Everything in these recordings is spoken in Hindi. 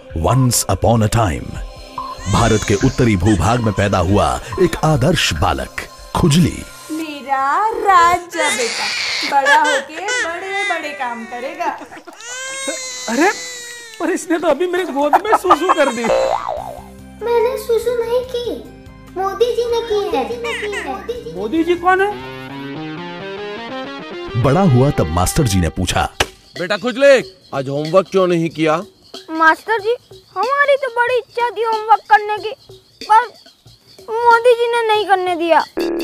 Once upon a time Bharat के उत्तरी भूभाग में पैदा हुआ एक आदर्श बालक खुजली। मेरा राजा बेटा बड़ा होके बड़े बड़े काम करेगा। अरे पर इसने तो अभी मेरी गोद में सुसु कर दी। मैंने सुसु नहीं की, मोदी जी ने की है। मोदी जी कौन है? बड़ा हुआ तब मास्टर जी ने पूछा, बेटा खुजले आज होमवर्क क्यों नहीं किया? मास्टर जी हमारी तो बड़ी इच्छा थी होमवर्क करने की, पर मोदी जी ने नहीं करने दिया।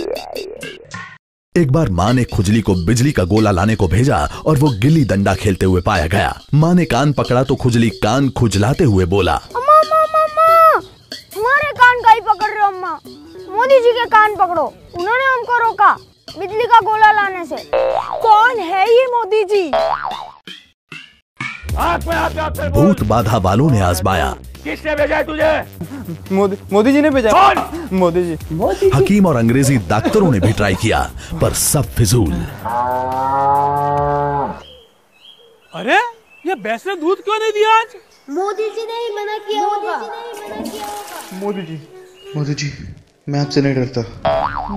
एक बार माँ ने खुजली को बिजली का गोला लाने को भेजा और वो गिल्ली डंडा खेलते हुए पाया गया। माँ ने कान पकड़ा तो खुजली कान खुजलाते हुए बोला, अम्मा अम्मा अम्मा, हमारे कान का ही पकड़ रहे हो अम्मा, मोदी जी के कान पकड़ो, उन्होंने हमको रोका बिजली का गोला लाने से। कौन है ये मोदी जी? भूत बाधा वालों ने आजमाया। किसने भेजा है तुझे? मोदी जी ने भेजा। मोदी जी। हकीम और अंग्रेजी डॉक्टरों ने भी ट्राई किया पर सब फिजूल। अरे ये भैंस ने दूध क्यों नहीं दिया आज? मोदी जी ने ही मना किया होगा। मोदी जी मैं आपसे नहीं डरता।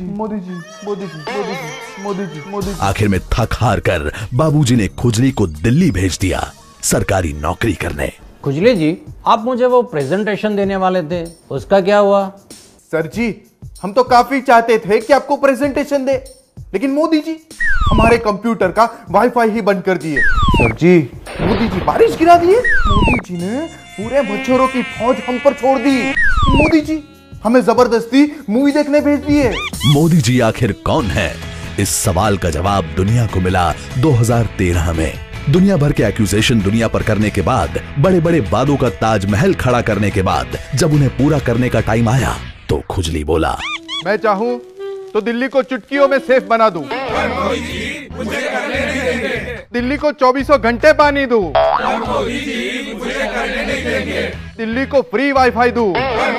मोदी जी। आखिर में थक हार कर बाबूजी ने खुजली को दिल्ली भेज दिया सरकारी नौकरी करने। खुजली जी आप मुझे वो प्रेजेंटेशन देने वाले थे, उसका क्या हुआ? सर जी हम तो काफी चाहते थे कि आपको प्रेजेंटेशन दे, लेकिन मोदी जी हमारे कंप्यूटर का वाईफाई ही बंद कर दिए। सर जी मोदी जी बारिश गिरा दिए। मोदी जी ने पूरे मच्छरों की फौज हम पर छोड़ दी। मोदी जी हमें जबरदस्ती मूवी देखने भेज दिए। मोदी जी आखिर कौन है? इस सवाल का जवाब दुनिया को मिला 2013 में। दुनिया भर के एक्यूजेशन दुनिया पर करने के बाद, बड़े बड़े वादों का ताजमहल खड़ा करने के बाद जब उन्हें पूरा करने का टाइम आया तो खुजली बोला, मैं चाहूं तो दिल्ली को चुटकियों में सेफ बना दूं। दिल्ली को 24 घंटे पानी दूं। दिल्ली को फ्री वाईफाई दूं।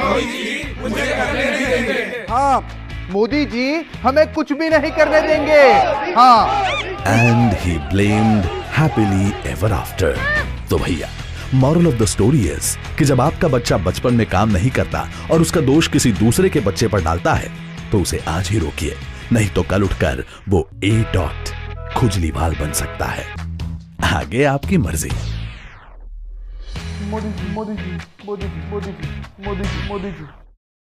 हाँ मोदी जी हमें कुछ भी नहीं करने देंगे। हाँ। And he blamed happily ever after. तो भैया moral of the story is कि जब आपका बच्चा बचपन में काम नहीं करता और उसका दोष किसी दूसरे के बच्चे पर डालता है तो उसे आज ही रोकिए, नहीं तो कल उठकर वो खुजली बाल बन सकता है। आगे आपकी मर्जी। मोदी जी।